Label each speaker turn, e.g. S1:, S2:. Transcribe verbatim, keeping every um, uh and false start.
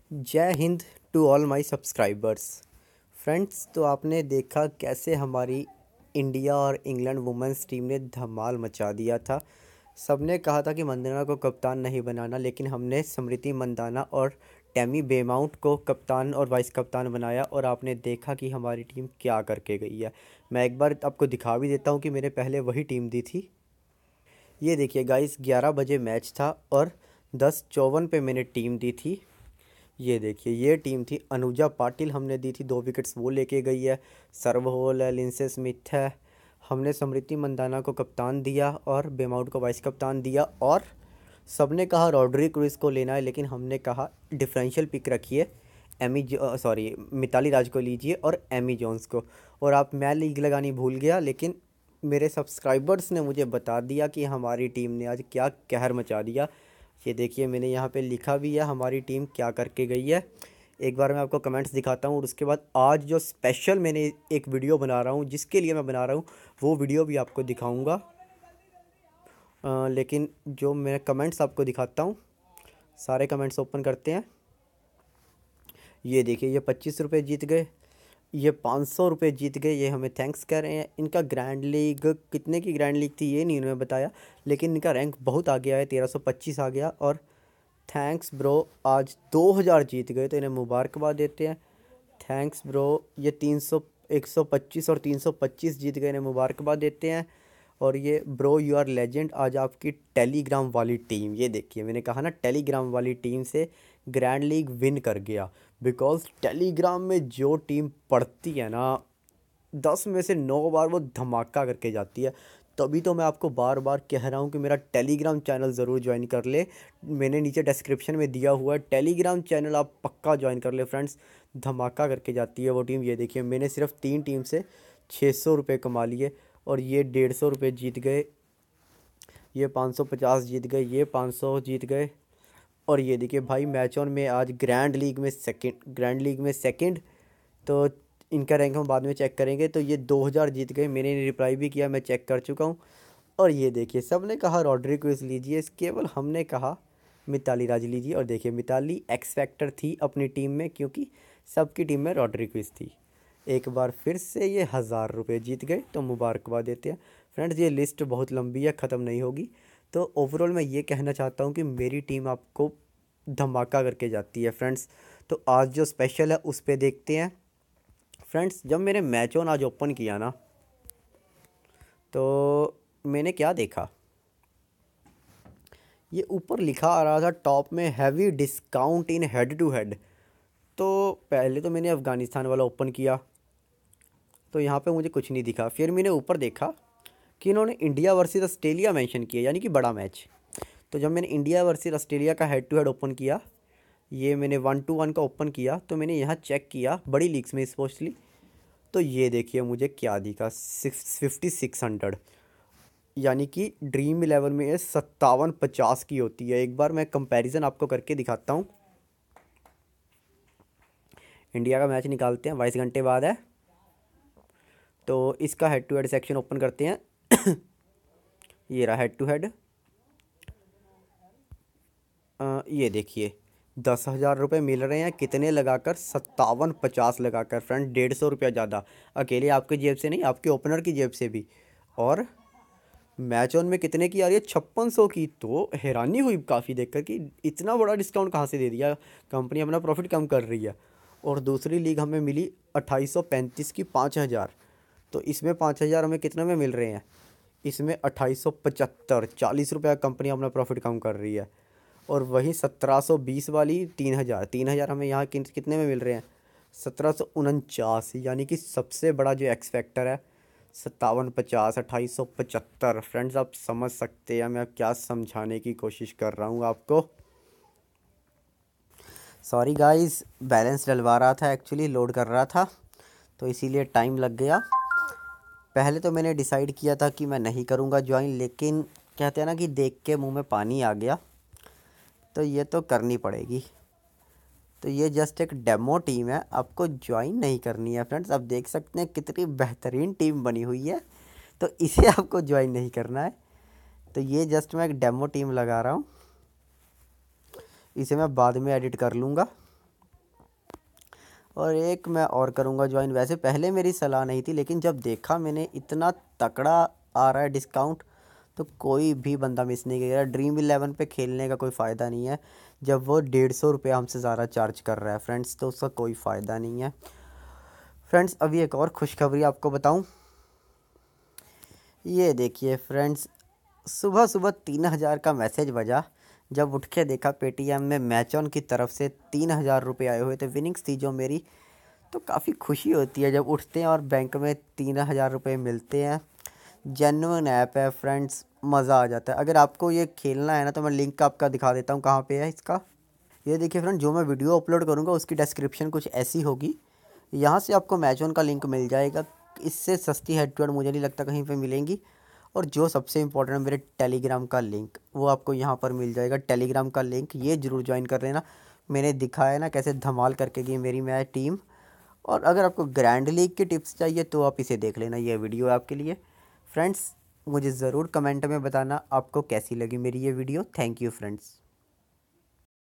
S1: जय हिंद to all my subscribers. Friends, तो आपने देखा कैसे हमारी इंडिया और इंग्लैंड वुमेंस टीम ने धमाल मचा दिया था। सबने कहा था कि मंदाना को कप्तान नहीं बनाना, लेकिन हमने स्मृति मंदाना और टेमी बेमाउंट को कप्तान और वाइस कप्तान बनाया और आपने देखा कि हमारी टीम क्या करके गई है। मैं एक बार आपको दिखा भी देता हूँ कि मैंने पहले वही टीम दी थी। ये देखिए गाइस, ग्यारह बजे मैच था और दस चौवन पे मैंने टीम दी थी। ये देखिए, ये टीम थी। अनुजा पाटिल हमने दी थी, दो विकेट्स वो लेके गई है। सर्वहोल है, लिंसे स्मिथ है। हमने स्मृति मंदाना को कप्तान दिया और बेमाउट को वाइस कप्तान दिया। और सबने कहा रॉड्री क्रूज को लेना है, लेकिन हमने कहा डिफरेंशियल पिक रखिए, एमी सॉरी मिताली राज को लीजिए और एमी जोन्स को। और आप मैं लीग लगानी भूल गया, लेकिन मेरे सब्सक्राइबर्स ने मुझे बता दिया कि हमारी टीम ने आज क्या कहर मचा दिया। ये देखिए, मैंने यहाँ पे लिखा भी है हमारी टीम क्या करके गई है। एक बार मैं आपको कमेंट्स दिखाता हूँ और उसके बाद आज जो स्पेशल मैंने एक वीडियो बना रहा हूँ, जिसके लिए मैं बना रहा हूँ, वो वीडियो भी आपको दिखाऊँगा। लेकिन जो मैं कमेंट्स आपको दिखाता हूँ, सारे कमेंट्स ओपन करते हैं। ये देखिए, ये पच्चीस रुपये जीत गए, ये पाँच सौ रुपये जीत गए, ये हमें थैंक्स कह रहे हैं। इनका ग्रैंड लीग कितने की ग्रैंड लीग थी ये नहीं उन्होंने बताया, लेकिन इनका रैंक बहुत आ गया है, तेरह सौ पच्चीस आ गया। और थैंक्स ब्रो, आज दो हज़ार जीत गए, तो इन्हें मुबारकबाद देते हैं। थैंक्स ब्रो, ये तीन सौ एक सौ पच्चीस और तीन सौ पच्चीस जीत गए, इन्हें मुबारकबाद देते हैं। और ये ब्रो यू आर लेजेंड, आज आपकी टेलीग्राम वाली टीम, ये देखिए मैंने कहा ना टेलीग्राम वाली टीम से ग्रैंड लीग विन कर गया। बिकॉज टेलीग्राम में जो टीम पढ़ती है ना, दस में से नौ बार वो धमाका करके जाती है। तभी तो मैं आपको बार बार कह रहा हूँ कि मेरा टेलीग्राम चैनल ज़रूर ज्वाइन कर ले। मैंने नीचे डिस्क्रिप्शन में दिया हुआ है, टेलीग्राम चैनल आप पक्का ज्वाइन कर ले फ्रेंड्स। धमाका करके जाती है वो टीम। ये देखिए, मैंने सिर्फ तीन टीम से छः सौ रुपये कमा लिए और ये डेढ़ सौ रुपये जीत गए, ये पाँच सौ पचास जीत गए, ये पाँच सौ जीत गए। और ये देखिए भाई, मैचॉन में आज ग्रैंड लीग में सेकंड ग्रैंड लीग में सेकंड, तो इनका रैंक हम बाद में चेक करेंगे। तो ये दो हज़ार जीत गए, मैंने रिप्लाई भी किया, मैं चेक कर चुका हूँ। और ये देखिए, सब ने कहा रॉड्री क्रूज लीजिए, केवल हमने कहा मिताली राज लीजिए। और देखिए, मिताली एक्स फैक्टर थी अपनी टीम में, क्योंकि सबकी टीम में रॉड्री क्रूज थी। एक बार फिर से ये हज़ार रुपये जीत गए, तो मुबारकबाद देते हैं। फ्रेंड्स, ये लिस्ट बहुत लंबी है, ख़त्म नहीं होगी। तो ओवरऑल मैं ये कहना चाहता हूँ कि मेरी टीम आपको धमाका करके जाती है फ्रेंड्स। तो आज जो स्पेशल है उस पर देखते हैं। फ्रेंड्स, जब मैंने मैचॉन आज ओपन किया ना, तो मैंने क्या देखा, ये ऊपर लिखा आ रहा था टॉप में heavy discount in head to head. तो पहले तो मैंने अफ़गानिस्तान वाला ओपन किया, तो यहाँ पे मुझे कुछ नहीं दिखा। फिर मैंने ऊपर देखा कि इन्होंने इंडिया वर्सेस ऑस्ट्रेलिया मेंशन किया, यानी कि बड़ा मैच। तो जब मैंने इंडिया वर्सेस ऑस्ट्रेलिया का हेड टू हेड ओपन किया, ये मैंने वन टू वन का ओपन किया, तो मैंने यहाँ चेक किया बड़ी लीग्स में स्पेशली। तो ये देखिए मुझे क्या दिखा, सिक्स फिफ्टी सिक्स हंड्रेड, यानी कि ड्रीम इलेवन में ये सत्तावन पचास की होती है। एक बार मैं कंपैरिजन आपको करके दिखाता हूँ। इंडिया का मैच निकालते हैं, बाईस घंटे बाद है, तो इसका head to head section open करते हैं। ये रहा हेड टू हेड। ये देखिए, दस हज़ार रुपये मिल रहे हैं, कितने लगाकर, सत्तावन पचास लगाकर। फ्रेंड, डेढ़ सौ रुपया ज़्यादा, अकेले आपकी जेब से नहीं, आपके ओपनर की जेब से भी। और मैच ऑन में कितने की आ रही है, छप्पन सौ की। तो हैरानी हुई काफ़ी देखकर कि इतना बड़ा डिस्काउंट कहाँ से दे दिया, कंपनी अपना प्रॉफिट कम कर रही है। और दूसरी लीग हमें मिली अट्ठाईस सौ पैंतीस की, पाँच हज़ार। तो इसमें पाँच हज़ार हमें कितने में मिल रहे हैं, इसमें अट्ठाईस सौ पचहत्तर, चालीस रुपये कंपनी अपना प्रॉफिट कम कर रही है। और वहीं सत्रह सौ बीस वाली तीन हज़ार तीन हज़ार हमें यहाँ कितने में मिल रहे हैं, सत्रह सौ उनचास, यानी कि सबसे बड़ा जो एक्स फैक्टर है सत्तावन पचास, अट्ठाईस सौ पचहत्तर। फ्रेंड्स, आप समझ सकते हैं मैं क्या समझाने की कोशिश कर रहा हूँ आपको। सॉरी गाइस, बैलेंस डलवा रहा था, एक्चुअली लोड कर रहा था, तो इसीलिए टाइम लग गया। पहले तो मैंने डिसाइड किया था कि मैं नहीं करूँगा ज्वाइन, लेकिन कहते हैं ना कि देख के मुँह में पानी आ गया, तो ये तो करनी पड़ेगी। तो ये जस्ट एक डेमो टीम है, आपको ज्वाइन नहीं करनी है फ्रेंड्स। आप देख सकते हैं कितनी बेहतरीन टीम बनी हुई है, तो इसे आपको ज्वाइन नहीं करना है। तो ये जस्ट मैं एक डेमो टीम लगा रहा हूँ, इसे मैं बाद में एडिट कर लूँगा। और एक मैं और करूँगा ज्वाइन। वैसे पहले मेरी सलाह नहीं थी, लेकिन जब देखा मैंने इतना तगड़ा आ रहा है डिस्काउंट, तो कोई भी बंदा मिस नहीं करेगा। ड्रीम इलेवन पे खेलने का कोई फ़ायदा नहीं है जब वो डेढ़ सौ रुपये हमसे ज़्यादा चार्ज कर रहा है फ्रेंड्स, तो उसका कोई फ़ायदा नहीं है फ्रेंड्स। अभी एक और खुशखबरी आपको बताऊं, ये देखिए फ्रेंड्स, सुबह सुबह तीन हज़ार का मैसेज बजा। जब उठ के देखा पेटीएम में मैचॉन की तरफ से तीन हज़ार रुपये आए हुए थे, विनिंग्स थी जो मेरी, तो काफ़ी खुशी होती है जब उठते हैं और बैंक में तीन हज़ार रुपये मिलते हैं। जेन्युइन ऐप है फ्रेंड्स, मज़ा आ जाता है। अगर आपको ये खेलना है ना, तो मैं लिंक आपका दिखा देता हूँ कहाँ पे है इसका। ये देखिए फ्रेंड, जो मैं वीडियो अपलोड करूँगा उसकी डिस्क्रिप्शन कुछ ऐसी होगी, यहाँ से आपको मैचॉन का लिंक मिल जाएगा। इससे सस्ती हेड टू हेड मुझे नहीं लगता कहीं पे मिलेंगी। और जो सबसे इम्पोर्टेंट है, मेरे टेलीग्राम का लिंक, वो आपको यहाँ पर मिल जाएगा। टेलीग्राम का लिंक ये ज़रूर ज्वाइन कर लेना। मैंने दिखाया ना कैसे धमाल करके गई मेरी मैं टीम। और अगर आपको ग्रैंड लीग की टिप्स चाहिए तो आप इसे देख लेना, ये वीडियो आपके लिए फ्रेंड्स। मुझे ज़रूर कमेंट में बताना आपको कैसी लगी मेरी ये वीडियो। Thank you friends.